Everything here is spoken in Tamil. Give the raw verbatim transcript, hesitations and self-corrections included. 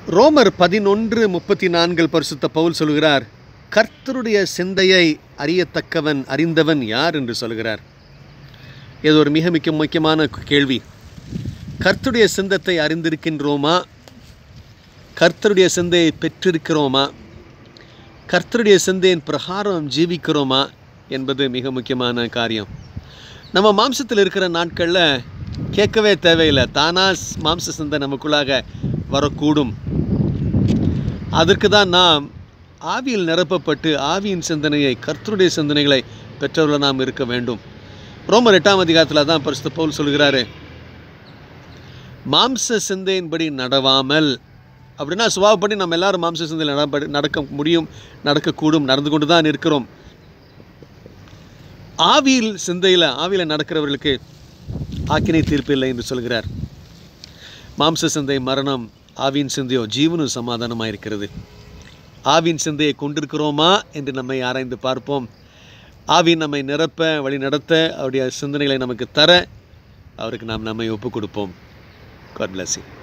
ரோமர் பதினொன்று முப்பத்தி நான்கில் பரிசுத்த பவுல் சொல்கிறார், கர்த்தருடைய சிந்தையை அறியத்தக்கவன் அறிந்தவன் யார் என்று சொல்கிறார். இது ஒரு மிக மிக முக்கியமான கேள்வி. கர்த்தருடைய சிந்தத்தை அறிந்திருக்கின்றோமா? கர்த்தருடைய சிந்தையை பெற்றிருக்கிறோமா? கர்த்தருடைய சிந்தையின் பிரகாரம் ஜீவிக்கிறோமா என்பது மிக முக்கியமான காரியம். நம்ம மாம்சத்தில் இருக்கிற நாட்களில் கேட்கவே தேவையில்லை, தானாக மாம்ச சிந்தை நமக்குள்ளாக வரக்கூடும். அதற்கு தான் நாம் ஆவியில் நிரப்பப்பட்டு ஆவியின் சிந்தனையை, கர்த்தருடைய சிந்தனைகளை பெற்றவர்கள் நாம் இருக்க வேண்டும். ரோமர் எட்டாம் அதிகாரத்தில் தான் பரிசுத்த பவுல் சொல்கிறாரு, மாம்ச சிந்தையின்படி நடவாமல். அப்படின்னா சுபாவப்படி நம்ம எல்லாரும் மாம்ச சிந்தையில் நடக்க முடியும், நடக்கக்கூடும், நடந்து கொண்டு தான் இருக்கிறோம். ஆவியில் சிந்தையில் ஆவியில் நடக்கிறவர்களுக்கு ஆக்கினை தீர்ப்பு இல்லை என்று சொல்கிறார். மாம்ச சிந்தை மரணம், ஆவியின் சிந்தையோ ஜீவனும் சமாதானமாக இருக்கிறது. ஆவியின் சிந்தையை கொண்டிருக்கிறோமா என்று நம்மை ஆராய்ந்து பார்ப்போம். ஆவியின் நம்மை நிரப்ப, வழி நடத்த, அவருடைய சிந்தனைகளை நமக்கு தர அவருக்கு நாம் நம்மை ஒப்புக் கொடுப்போம். God bless you.